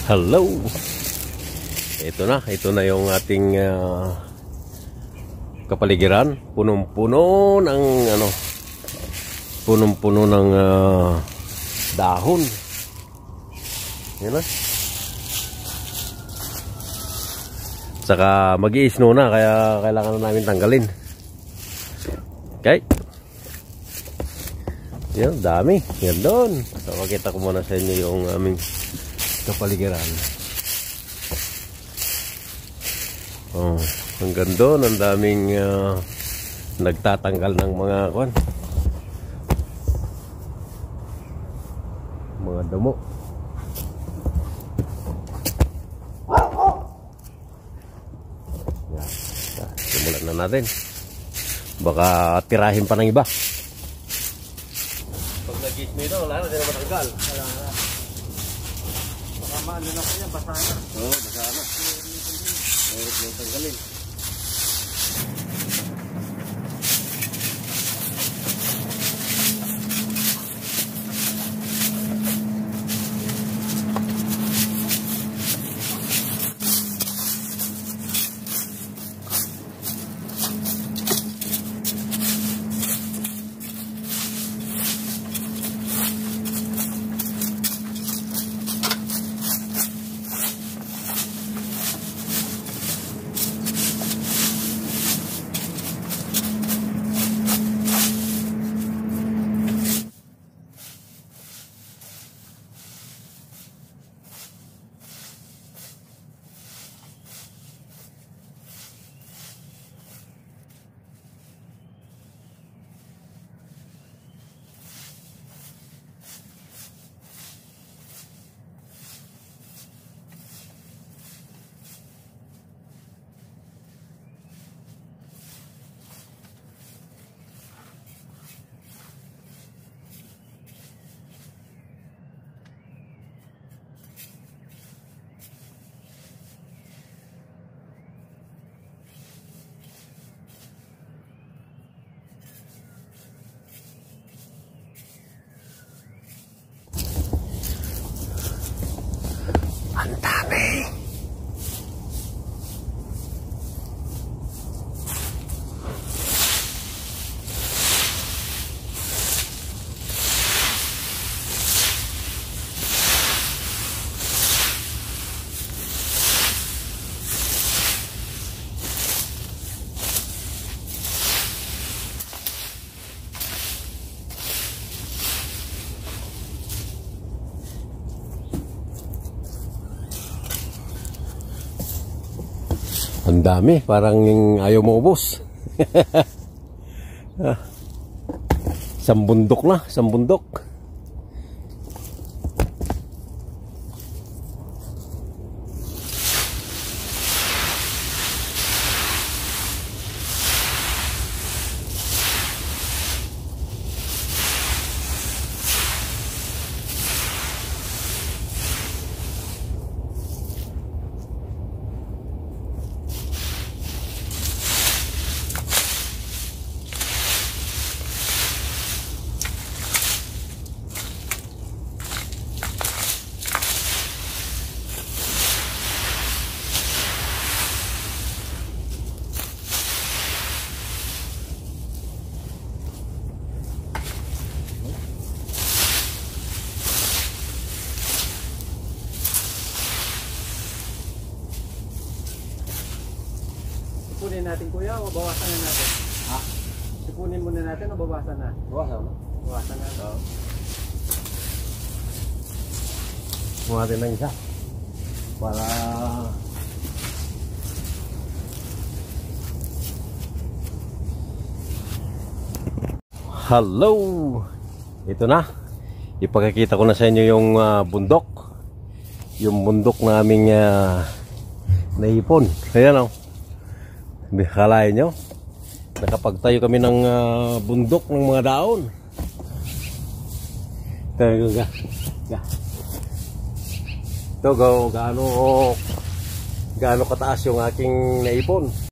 Hello. Ito na yung ating kapaligiran. Punong-puno ng punong-puno ng dahon. Yan na. Saka mag-i-snow na, kaya kailangan na namin tanggalin. Okay. Yan, dami. Yan doon. So, makita ko muna sa inyo yung aming kapaligiran. Oh, hanggang doon ang daming nagtatanggal ng mga damo. Yan. Simulan na natin. Baka tirahin pa ng iba. Pag nag-gis mo ito, wala na, hindi na matanggal. Wala na. Baka maano na po yan, basa na. Oo, basa na. Mayroon yung tanggalin. Ang dami. Ang dami, parang ayaw mo ubos. Isang bundok na, isang bundok. Sipunin natin kuya o bawasan na natin? Ha? Sipunin muna natin o bawasan na? Bawasan. Bawasan na. Oo. Kung natin ng isa. Para hello. Ito na. Ipakikita ko na sa inyo yung bundok. Yung bundok na aming naipon. Ayan o. Kalain nyo, nakapagtayo kami ng bundok ng mga daon. Ito gaano kataas yung aking naipon.